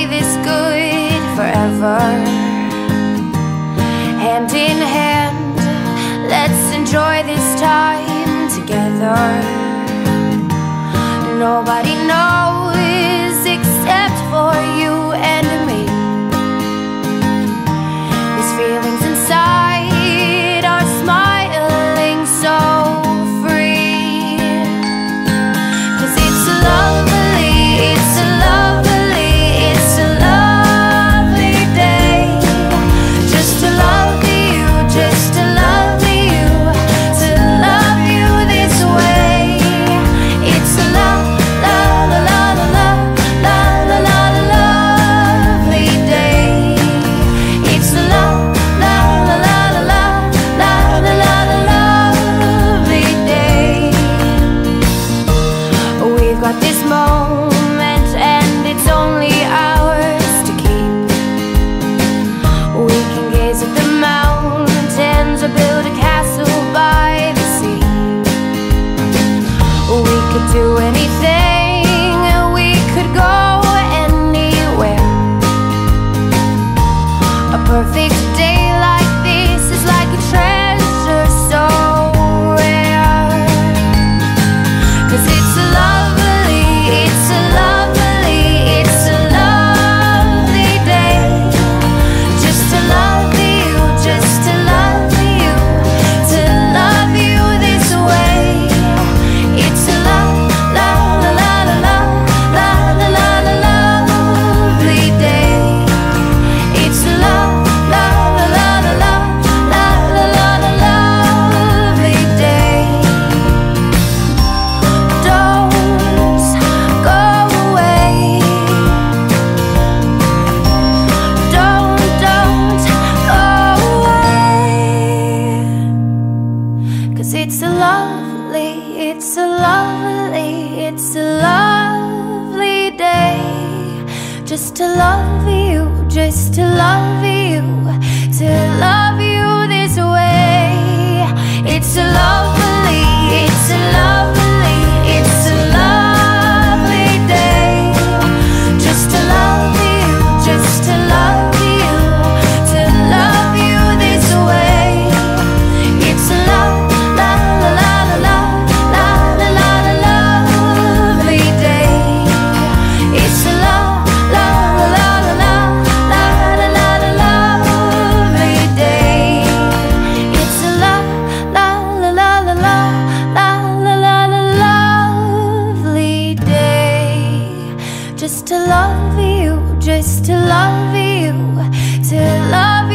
stay this good forever. Hand in hand, let's enjoy this time together. Nobody knows except for you and me. These feelings inside are smiling so free. 'Cause it's a lovely, it's a lovely, it's a lovely day. Just to love you, just to love you, to love you this way. It's a love, love, love, love, love, love, lovely day. It's a love, love, love, love, love, love, lovely day. We've got this moment and it's only ours to keep. We can gaze at the mountains or build a castle by the sea. We could do anything, we could go anywhere. A perfect day like this is like a treasure so rare. 'Cause it's a lovely, it's a lovely, it's a lovely day. Just to love you, just to love you, to love you this way. It's a love, love, love, love, love, love, lovely day. It's a love, love, love, love, love, love, lovely day. Don't go away. Don't go away. 'Cause it's a lovely, it's a lovely, it's a lovely day. Just to love you, just to love you, to love you this way. It's a lovely, it's a lovely, it's a lovely day. Just to love you, just to love you, to love you this way. It's a love, love, love, love, love, love, lovely day. It's a love, love, love, love, love, love, lovely day. It's a love, love, love, love, love, love, lovely day. Just to love you, just to love you, to love